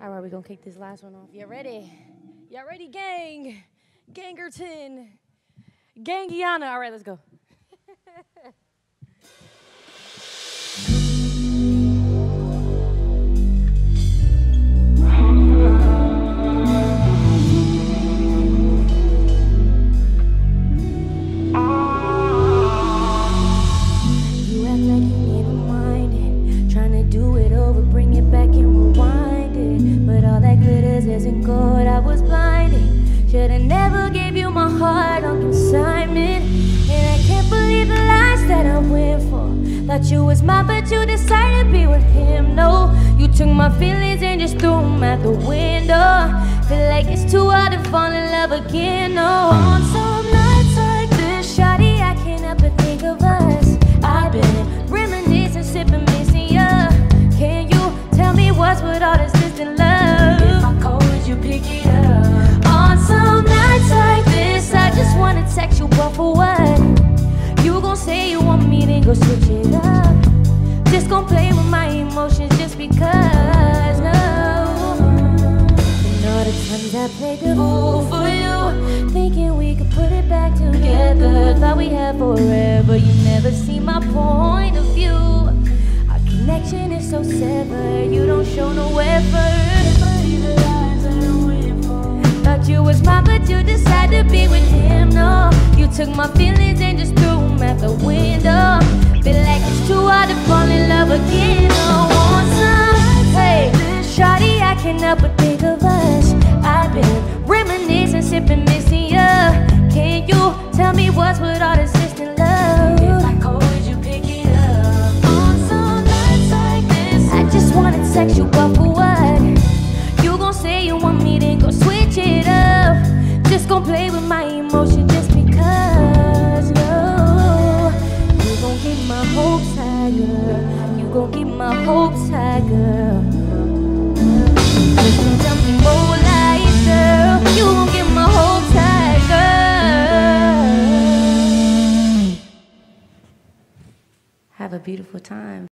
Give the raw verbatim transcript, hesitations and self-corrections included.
All right, we're gonna kick this last one off. You ready? Y'all ready, gang? Gangerton. Gangiana. All right, let's go. Isn't good, I was blinded. Should've never gave you my heart on consignment. And I can't believe the lies that I went for. Thought you was mine, but you decided to be with him. No, you took my feelings and just threw them out the window. Feel like it's too hard to fall in love again. No, on some nights like this, shawty, I can't help but think of us. I've been reminiscing, sipping, missing ya. Can you tell me what's with all this distant love? You pick it up. On some nights like this, I just wanna text you, but for what? You gon' say you want me, then go switch it up. Just gon' play with my emotions just because, no. And all the times I played the fool for you, thinking we could put it back together. Thought we had forever, you never see my point of view. Our connection is so severed, you don't show no effort. Thought you was mine, but you decided to be with him. No, you took my feelings and just threw them out the window. Feel like it's too hard to fall in love again. No, want some, hey, shawty, I can't help but think of us. I've been reminiscing, sipping, missing ya. Can you tell me what's with all this distant love? If I call, would you pick it up? On some nights like this, I just wanna text you, but for what? You gon' say you want me, then go switch it up. Just gon' play with my emotions just because, no. You gon' keep my hopes high, girl. You gon' keep my hopes high, girl. Listen, tell me more lies, girl. You gon' keep my hopes high, girl. Have a beautiful time.